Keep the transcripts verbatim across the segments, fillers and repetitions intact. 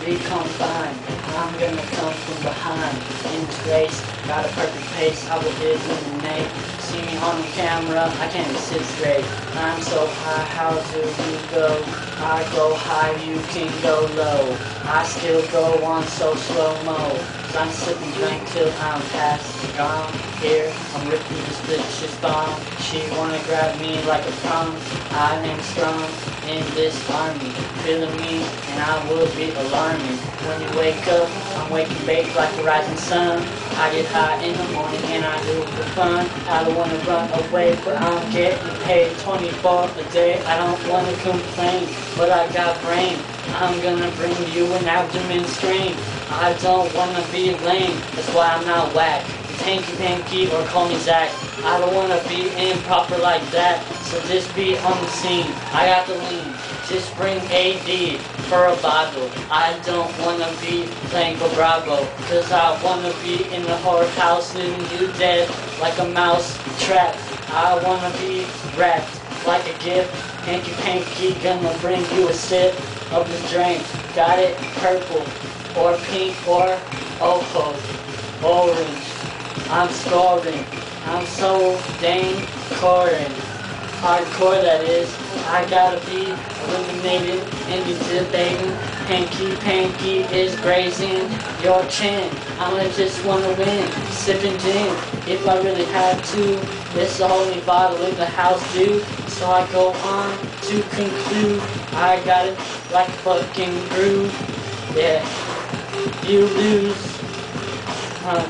be confined. I'm gonna come from behind. In this race, got a perfect pace, I will eliminate. See me on the camera, I can't even sit straight. I'm so high, how do you go? I go high, you can go low. I still go on so slow-mo. I'm sipping drink till I'm past gone. Here, I'm ripping this bitch's bomb. She wanna grab me like a prom. I am strong in this army. Feeling me, and I will be alarming. When you wake up, I'm waking baked like the rising sun. I get high in the morning and I do it for fun. I don't wanna run away, but I'm getting paid twenty-four a day. I don't wanna complain, but I got brain. I'm gonna bring you an abdomen strain. I don't wanna be lame, that's why I'm not whack. It's hanky panky or call me Zack. I don't wanna be improper like that, so just be on the scene. I got the lean, just bring A D for a bottle. I don't wanna be playing for Bravo, cause I wanna be in the whorehouse and you dead like a mouse trap. I wanna be wrapped like a gift. Hanky panky gonna bring you a sip of the drink. Got it purple or pink or oh orange. I'm scoring. I'm so dang coring. Hardcore that is. I gotta be eliminated and be debating. Hanky panky is grazing your chin. I just wanna win, sipping gin. If I really had to, it's the only bottle in the house, dude. So I go on to conclude. I got it like a fucking groove. Yeah, you lose. Huh.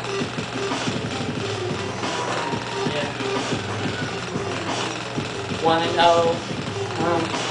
Yeah. Wanna know? Um,